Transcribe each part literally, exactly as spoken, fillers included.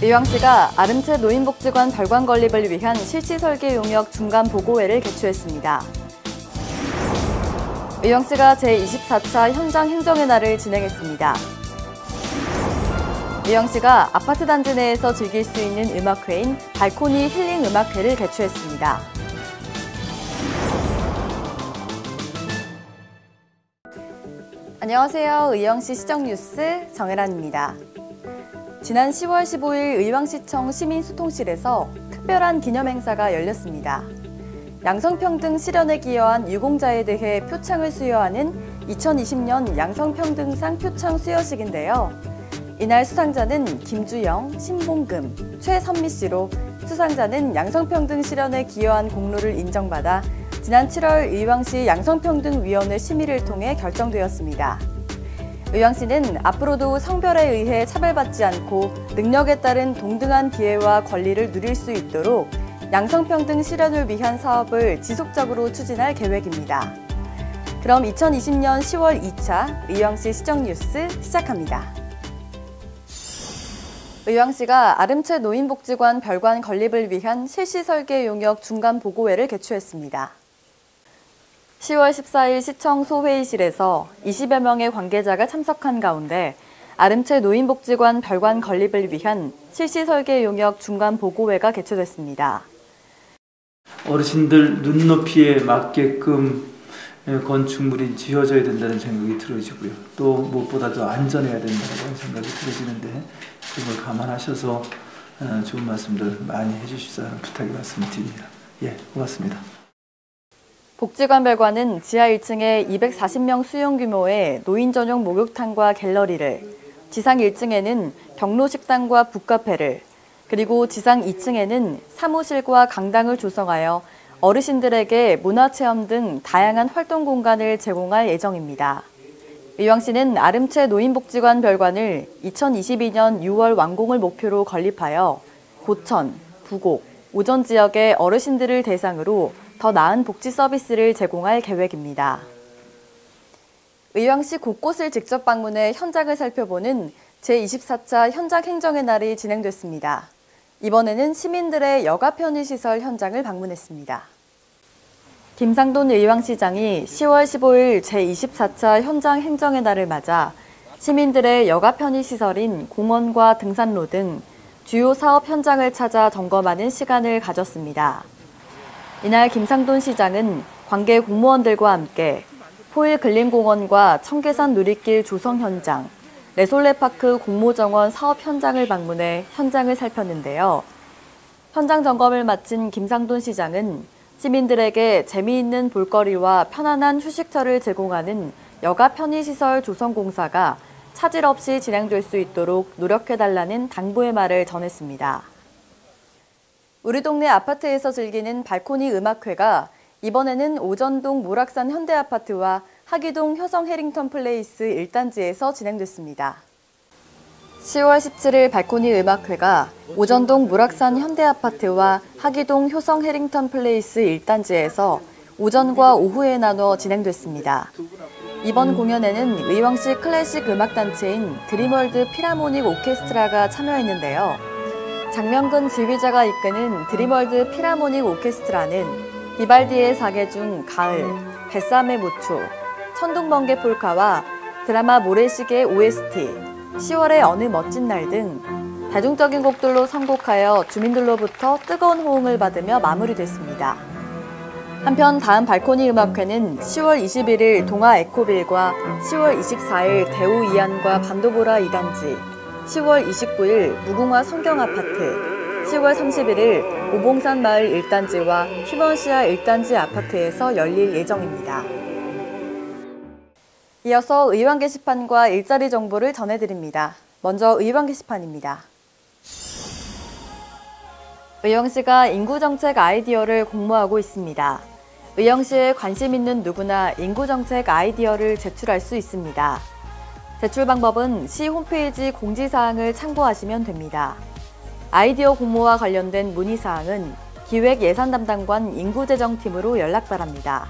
의왕시가 아름채 노인복지관 별관 건립을 위한 실시 설계 용역 중간 보고회를 개최했습니다. 의왕시가 제이십사 차 현장 행정의 날을 진행했습니다. 의왕시가 아파트 단지 내에서 즐길 수 있는 음악회인 발코니 힐링 음악회를 개최했습니다. 안녕하세요. 의왕시 시정뉴스 정혜란입니다. 지난 시월 십오일 의왕시청 시민소통실에서 특별한 기념행사가 열렸습니다. 양성평등 실현에 기여한 유공자에 대해 표창을 수여하는 이천이십 년 양성평등상 표창 수여식인데요. 이날 수상자는 김주영, 신봉금, 최선미 씨로 수상자는 양성평등 실현에 기여한 공로를 인정받아 지난 칠월 의왕시 양성평등위원회 심의를 통해 결정되었습니다. 의왕시는 앞으로도 성별에 의해 차별받지 않고 능력에 따른 동등한 기회와 권리를 누릴 수 있도록 양성평등 실현을 위한 사업을 지속적으로 추진할 계획입니다. 그럼 이천이십 년 시월 이 차 의왕시 시정뉴스 시작합니다. 의왕시가 아름채 노인복지관 별관 건립을 위한 실시 설계 용역 중간 보고회를 개최했습니다. 시월 십사일 시청 소회의실에서 이십여 명의 관계자가 참석한 가운데 아름채 노인복지관 별관 건립을 위한 실시 설계 용역 중간 보고회가 개최됐습니다. 어르신들 눈높이에 맞게끔 건축물이 지어져야 된다는 생각이 들어지고요. 또 무엇보다도 안전해야 된다는 생각이 들어지는데 그걸 감안하셔서 좋은 말씀들 많이 해주시라는 부탁의 말씀을 드립니다. 예, 고맙습니다. 복지관 별관은 지하 일 층에 이백사십 명 수용 규모의 노인 전용 목욕탕과 갤러리를, 지상 일 층에는 경로식당과 북카페를, 그리고 지상 이 층에는 사무실과 강당을 조성하여 어르신들에게 문화체험 등 다양한 활동 공간을 제공할 예정입니다. 의왕시는 아름채 노인복지관 별관을 이천이십이 년 유월 완공을 목표로 건립하여 고천, 부곡, 오전 지역의 어르신들을 대상으로 더 나은 복지 서비스를 제공할 계획입니다. 의왕시 곳곳을 직접 방문해 현장을 살펴보는 제이십사 차 현장 행정의 날이 진행됐습니다. 이번에는 시민들의 여가 편의시설 현장을 방문했습니다. 김상돈 의왕시장이 시월 십오일 제이십사 차 현장 행정의 날을 맞아 시민들의 여가 편의시설인 공원과 등산로 등 주요 사업 현장을 찾아 점검하는 시간을 가졌습니다. 이날 김상돈 시장은 관계 공무원들과 함께 포일 근린공원과 청계산 누리길 조성 현장, 레솔레파크 공모정원 사업 현장을 방문해 현장을 살폈는데요. 현장 점검을 마친 김상돈 시장은 시민들에게 재미있는 볼거리와 편안한 휴식처를 제공하는 여가 편의시설 조성 공사가 차질 없이 진행될 수 있도록 노력해달라는 당부의 말을 전했습니다. 우리 동네 아파트에서 즐기는 발코니 음악회가 이번에는 오전동 모락산 현대아파트와 하기동 효성 해링턴 플레이스 일 단지에서 진행됐습니다. 시월 십칠일 발코니 음악회가 오전동 모락산 현대아파트와 하기동 효성 해링턴 플레이스 일 단지에서 오전과 오후에 나눠 진행됐습니다. 이번 공연에는 의왕시 클래식 음악단체인 드림월드 필하모닉 오케스트라가 참여했는데요. 장명근 지휘자가 이끄는 드림월드 필하모닉 오케스트라는 비발디의 사계 중 가을, 뱃삼의 모초, 천둥번개 폴카와 드라마 모래시계 오에스티, 시월의 어느 멋진 날 등 대중적인 곡들로 선곡하여 주민들로부터 뜨거운 호응을 받으며 마무리됐습니다. 한편 다음 발코니 음악회는 시월 이십일일 동아 에코빌과 시월 이십사일 대우 이안과 반도보라 이 단지, 시월 이십구일 무궁화 성경아파트, 시월 삼십일일 오봉산 마을 일 단지와 휴먼시아 일 단지 아파트에서 열릴 예정입니다. 이어서 의왕 게시판과 일자리 정보를 전해드립니다. 먼저 의왕 게시판입니다. 의왕시가 인구정책 아이디어를 공모하고 있습니다. 의왕시에 관심 있는 누구나 인구정책 아이디어를 제출할 수 있습니다. 제출 방법은 시 홈페이지 공지사항을 참고하시면 됩니다. 아이디어 공모와 관련된 문의사항은 기획예산담당관 인구재정팀으로 연락 바랍니다.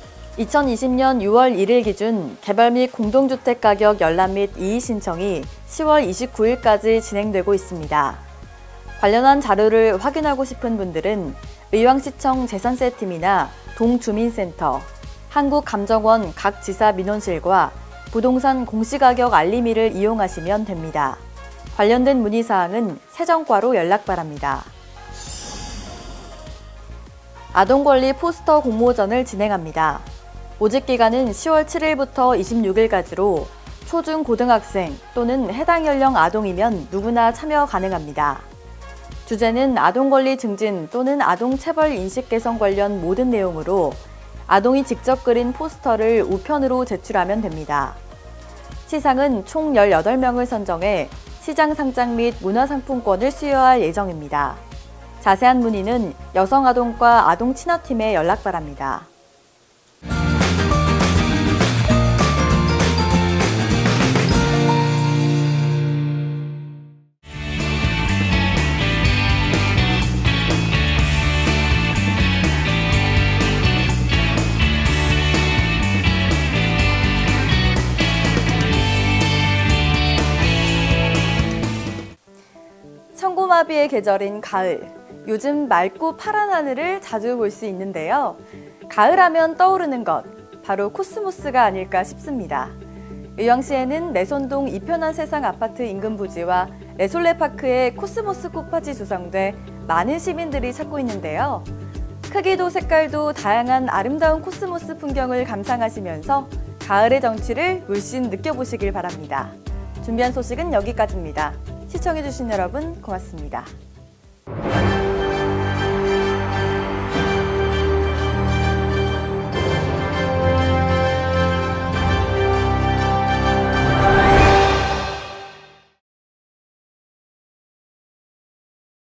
이천이십 년 유월 일일 기준 개발 및 공동주택 가격 열람 및 이의 신청이 시월 이십구일까지 진행되고 있습니다. 관련한 자료를 확인하고 싶은 분들은 의왕시청 재산세팀이나 동주민센터, 한국감정원 각 지사 민원실과 부동산 공시가격 알림이를 이용하시면 됩니다. 관련된 문의사항은 세정과로 연락 바랍니다. 아동권리 포스터 공모전을 진행합니다. 모집기간은 시월 칠일부터 이십육일까지로 초중고등학생 또는 해당 연령 아동이면 누구나 참여 가능합니다. 주제는 아동권리 증진 또는 아동체벌 인식 개선 관련 모든 내용으로 아동이 직접 그린 포스터를 우편으로 제출하면 됩니다. 시상은 총 열여덟 명을 선정해 시장 상장 및 문화상품권을 수여할 예정입니다. 자세한 문의는 여성아동과 아동친화팀에 연락 바랍니다. 청고마비의 계절인 가을. 요즘 맑고 파란 하늘을 자주 볼 수 있는데요. 가을하면 떠오르는 것, 바로 코스모스가 아닐까 싶습니다. 의왕시에는 내손동 이편한 세상 아파트 인근 부지와 레솔레파크에 코스모스 꽃밭이 조성돼 많은 시민들이 찾고 있는데요. 크기도 색깔도 다양한 아름다운 코스모스 풍경을 감상하시면서 가을의 정취를 물씬 느껴보시길 바랍니다. 준비한 소식은 여기까지입니다. 시청해주신 여러분 고맙습니다.